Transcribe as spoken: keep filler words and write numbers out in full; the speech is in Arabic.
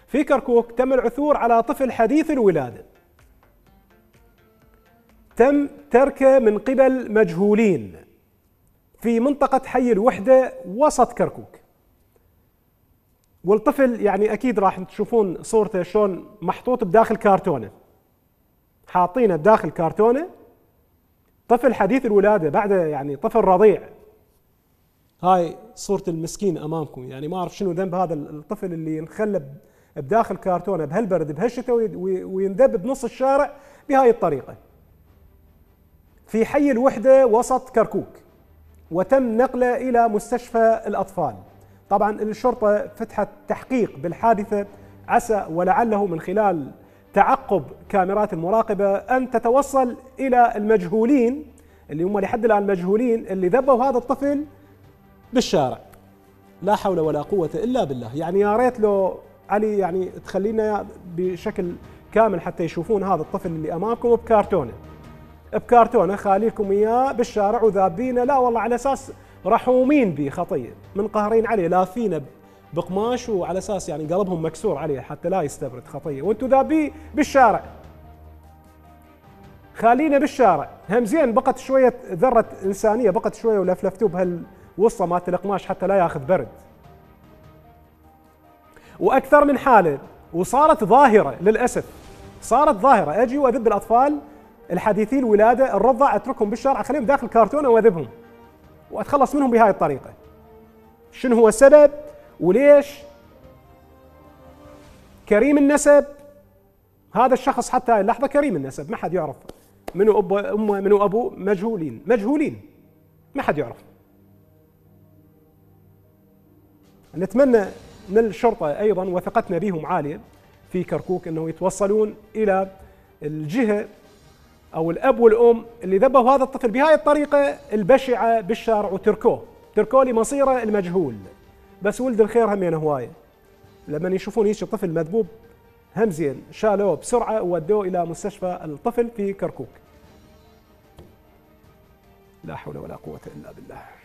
في كركوك تم العثور على طفل حديث الولادة، تم تركه من قبل مجهولين في منطقة حي الوحدة وسط كركوك. والطفل يعني أكيد راح تشوفون صورته شلون محطوط بداخل كرتونة، حاطينه بداخل كرتونة، طفل حديث الولادة بعد يعني طفل رضيع. هاي صورة المسكين أمامكم، يعني ما أعرف شنو ذنب هذا الطفل اللي ينخلى بداخل كرتونة بهالبرد بهالشتاء ويندب بنص الشارع بهاي الطريقة في حي الوحدة وسط كركوك، وتم نقله إلى مستشفى الأطفال. طبعا الشرطة فتحت تحقيق بالحادثة، عسى ولعله من خلال تعقب كاميرات المراقبة أن تتوصل إلى المجهولين اللي هم لحد الآن مجهولين اللي ذبوا هذا الطفل بالشارع. لا حول ولا قوة إلا بالله. يعني يا ريت لو علي يعني تخلينا بشكل كامل حتى يشوفون هذا الطفل اللي أمامكم بكرتونة، بكرتونة خاليكم إياه بالشارع وذابينه، لا والله على أساس رحومين به خطية، من قهرين عليه لافينه بقماش وعلى أساس يعني قلبهم مكسور عليه حتى لا يستبرد خطية، وانتم ذابيه بالشارع، خالينا بالشارع. هم زين بقت شوية ذرة إنسانية، بقت شوية ولفلفتوه بهالوصة مالت القماش حتى لا ياخذ برد. وأكثر من حالة وصارت ظاهرة للأسف، صارت ظاهرة، أجي وأذب الأطفال الحديثي الولادة الرضع، أتركهم بالشارع أخليهم داخل كرتونة وأذبهم وأتخلص منهم بهاي الطريقة. شنو هو السبب وليش؟ كريم النسب هذا الشخص حتى هاي اللحظة كريم النسب، ما حد يعرف منو أبوه أمه منو أبوه، مجهولين مجهولين ما حد يعرف. نتمنى من الشرطة أيضا وثقتنا بهم عالية في كركوك أنه يتوصلون إلى الجهة أو الأب والأم اللي ذبحوا هذا الطفل بهاي الطريقة البشعة بالشارع وتركوه تركوه لمصيره المجهول. بس ولد الخير همين هواية، لما يشوفون هيك طفل مذبوب هم زين شالوه بسرعة وودوه إلى مستشفى الطفل في كركوك. لا حول ولا قوة إلا بالله.